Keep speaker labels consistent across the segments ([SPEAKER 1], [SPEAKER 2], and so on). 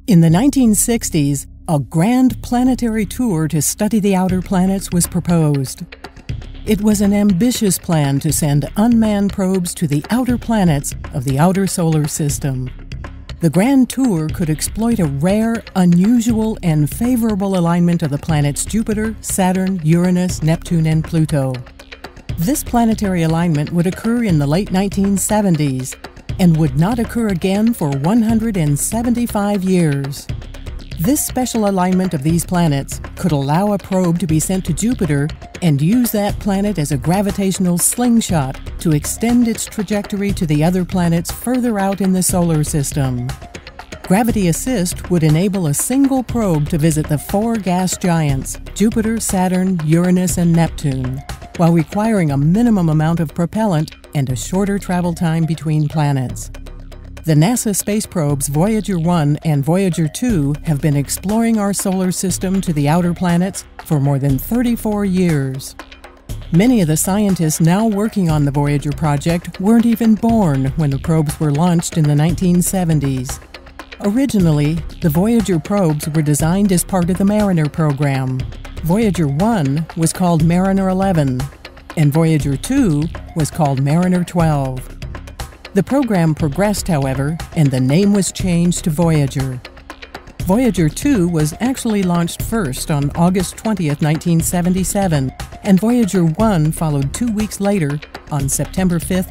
[SPEAKER 1] In the 1960s, a grand planetary tour to study the outer planets was proposed. It was an ambitious plan to send unmanned probes to the outer planets of the outer solar system. The grand tour could exploit a rare, unusual, and favorable alignment of the planets Jupiter, Saturn, Uranus, Neptune, and Pluto. This planetary alignment would occur in the late 1970s and would not occur again for 175 years. This special alignment of these planets could allow a probe to be sent to Jupiter and use that planet as a gravitational slingshot to extend its trajectory to the other planets further out in the solar system. Gravity assist would enable a single probe to visit the four gas giants, Jupiter, Saturn, Uranus, and Neptune, while requiring a minimum amount of propellant and a shorter travel time between planets. The NASA space probes Voyager 1 and Voyager 2 have been exploring our solar system to the outer planets for more than 34 years. Many of the scientists now working on the Voyager project weren't even born when the probes were launched in the 1970s. Originally, the Voyager probes were designed as part of the Mariner program. Voyager 1 was called Mariner 11, and Voyager 2 was called Mariner 12. The program progressed, however, and the name was changed to Voyager. Voyager 2 was actually launched first on August 20th, 1977, and Voyager 1 followed 2 weeks later on September 5th,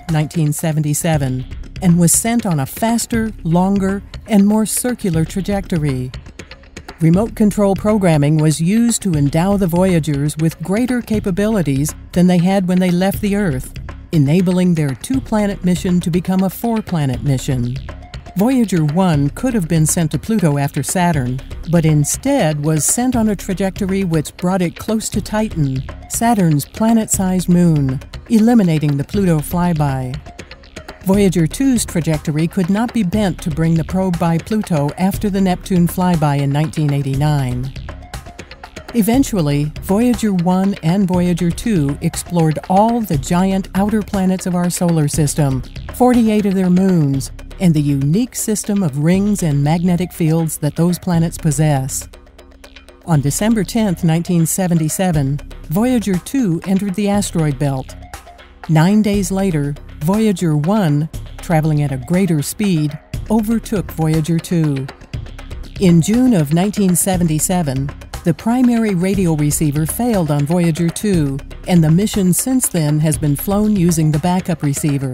[SPEAKER 1] 1977, and was sent on a faster, longer, and more circular trajectory. Remote control programming was used to endow the Voyagers with greater capabilities than they had when they left the Earth, enabling their two-planet mission to become a four-planet mission. Voyager 1 could have been sent to Pluto after Saturn, but instead was sent on a trajectory which brought it close to Titan, Saturn's planet-sized moon, eliminating the Pluto flyby. Voyager 2's trajectory could not be bent to bring the probe by Pluto after the Neptune flyby in 1989. Eventually, Voyager 1 and Voyager 2 explored all the giant outer planets of our solar system, 48 of their moons, and the unique system of rings and magnetic fields that those planets possess. On December 10, 1977, Voyager 2 entered the asteroid belt. 9 days later, Voyager 1, traveling at a greater speed, overtook Voyager 2. In June of 1977, the primary radio receiver failed on Voyager 2, and the mission since then has been flown using the backup receiver.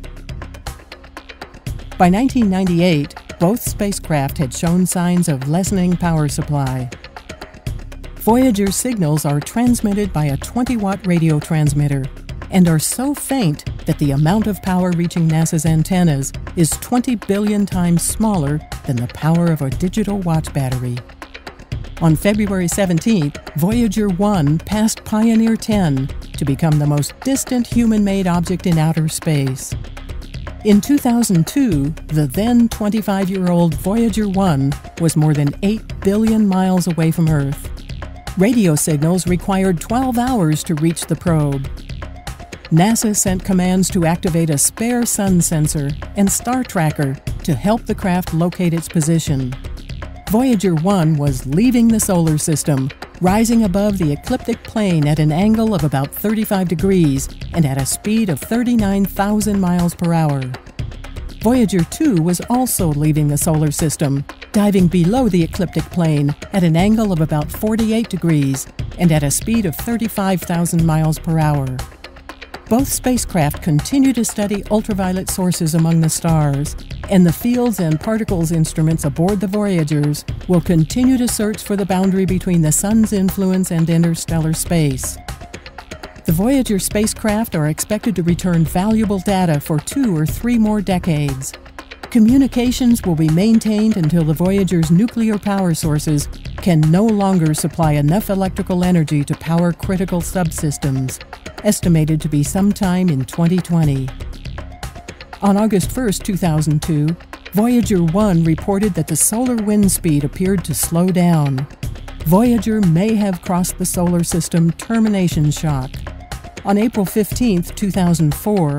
[SPEAKER 1] By 1998, both spacecraft had shown signs of lessening power supply. Voyager signals are transmitted by a 20-watt radio transmitter and are so faint that the amount of power reaching NASA's antennas is 20 billion times smaller than the power of a digital watch battery. On February 17th, Voyager 1 passed Pioneer 10 to become the most distant human-made object in outer space. In 2002, the then 25-year-old Voyager 1 was more than 8 billion miles away from Earth. Radio signals required 12 hours to reach the probe. NASA sent commands to activate a spare sun sensor and star tracker to help the craft locate its position. Voyager 1 was leaving the solar system, rising above the ecliptic plane at an angle of about 35 degrees and at a speed of 39,000 miles per hour. Voyager 2 was also leaving the solar system, diving below the ecliptic plane at an angle of about 48 degrees and at a speed of 35,000 miles per hour. Both spacecraft continue to study ultraviolet sources among the stars, and the fields and particles instruments aboard the Voyagers will continue to search for the boundary between the Sun's influence and interstellar space. The Voyager spacecraft are expected to return valuable data for 2 or 3 more decades. Communications will be maintained until the Voyager's nuclear power sources can no longer supply enough electrical energy to power critical subsystems, estimated to be sometime in 2020. On August 1, 2002, Voyager 1 reported that the solar wind speed appeared to slow down. Voyager may have crossed the solar system termination shock. On April 15, 2004,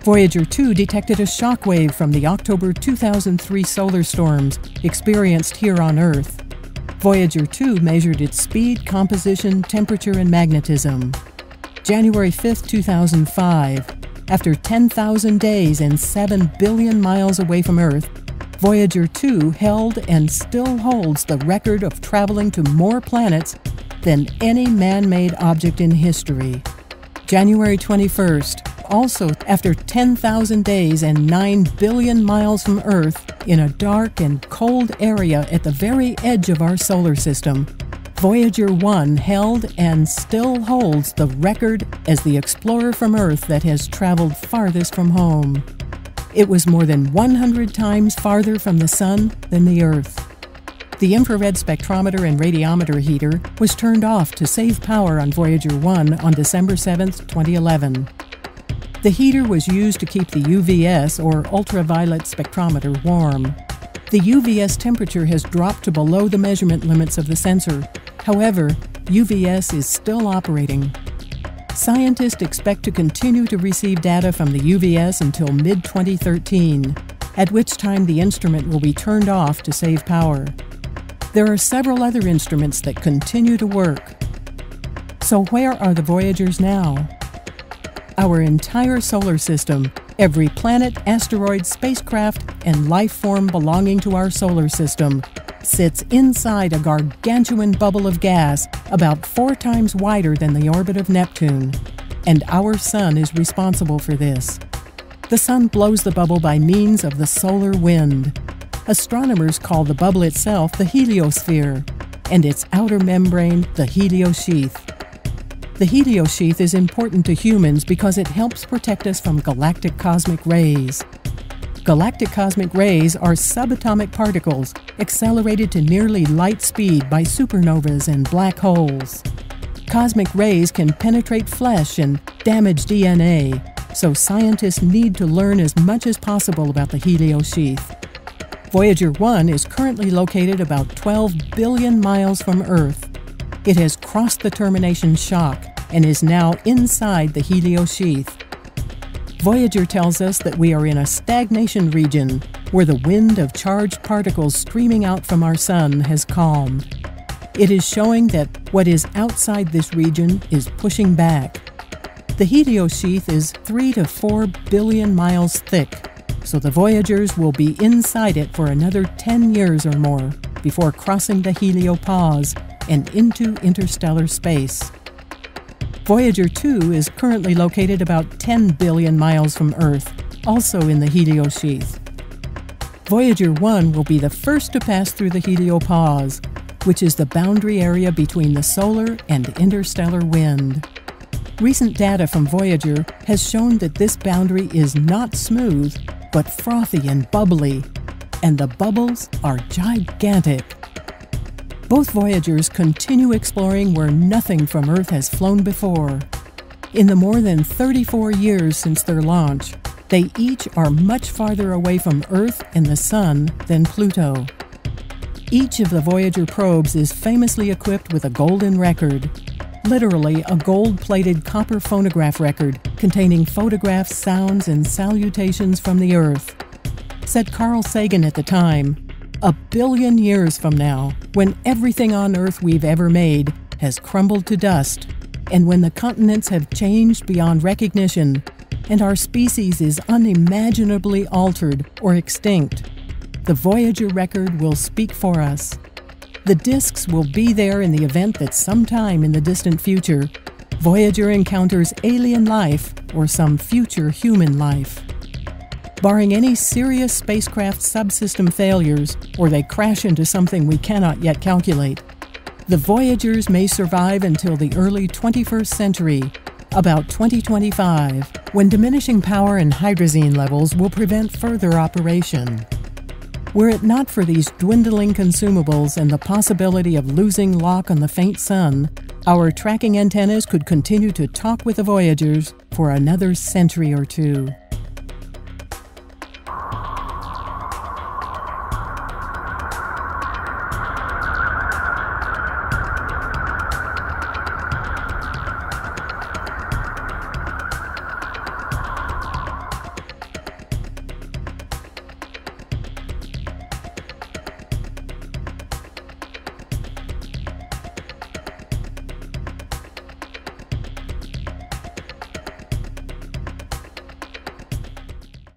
[SPEAKER 1] Voyager 2 detected a shock wave from the October 2003 solar storms experienced here on Earth. Voyager 2 measured its speed, composition, temperature, and magnetism. January 5, 2005, after 10,000 days and 7 billion miles away from Earth, Voyager 2 held and still holds the record of traveling to more planets than any man-made object in history. January 21st, also after 10,000 days and 9 billion miles from Earth, in a dark and cold area at the very edge of our solar system, Voyager 1 held and still holds the record as the explorer from Earth that has traveled farthest from home. It was more than 100 times farther from the Sun than the Earth. The infrared spectrometer and radiometer heater was turned off to save power on Voyager 1 on December 7, 2011. The heater was used to keep the UVS, or ultraviolet spectrometer, warm. The UVS temperature has dropped to below the measurement limits of the sensor. However, UVS is still operating. Scientists expect to continue to receive data from the UVS until mid-2013, at which time the instrument will be turned off to save power. There are several other instruments that continue to work. So where are the Voyagers now? Our entire solar system, every planet, asteroid, spacecraft, and life form belonging to our solar system, sits inside a gargantuan bubble of gas about 4 times wider than the orbit of Neptune. And our Sun is responsible for this. The Sun blows the bubble by means of the solar wind. Astronomers call the bubble itself the heliosphere, and its outer membrane the heliosheath. The heliosheath is important to humans because it helps protect us from galactic cosmic rays. Galactic cosmic rays are subatomic particles accelerated to nearly light speed by supernovas and black holes. Cosmic rays can penetrate flesh and damage DNA, so scientists need to learn as much as possible about the heliosheath. Voyager 1 is currently located about 12 billion miles from Earth. It has crossed the termination shock and is now inside the heliosheath. Voyager tells us that we are in a stagnation region where the wind of charged particles streaming out from our Sun has calmed. It is showing that what is outside this region is pushing back. The heliosheath is 3 to 4 billion miles thick, so the Voyagers will be inside it for another 10 years or more before crossing the heliopause and into interstellar space. Voyager 2 is currently located about 10 billion miles from Earth, also in the heliosheath. Voyager 1 will be the first to pass through the heliopause, which is the boundary area between the solar and interstellar wind. Recent data from Voyager has shown that this boundary is not smooth, but frothy and bubbly, and the bubbles are gigantic. Both Voyagers continue exploring where nothing from Earth has flown before. In the more than 34 years since their launch, they each are much farther away from Earth and the Sun than Pluto. Each of the Voyager probes is famously equipped with a golden record, literally a gold-plated copper phonograph record containing photographs, sounds, and salutations from the Earth. Said Carl Sagan at the time, "1 billion years from now, when everything on Earth we've ever made has crumbled to dust, and when the continents have changed beyond recognition, and our species is unimaginably altered or extinct, the Voyager record will speak for us. The disks will be there in the event that sometime in the distant future, Voyager encounters alien life or some future human life. Barring any serious spacecraft subsystem failures, or they crash into something we cannot yet calculate, the Voyagers may survive until the early 21st century, about 2025, when diminishing power and hydrazine levels will prevent further operation. Were it not for these dwindling consumables and the possibility of losing lock on the faint Sun, our tracking antennas could continue to talk with the Voyagers for another century or two.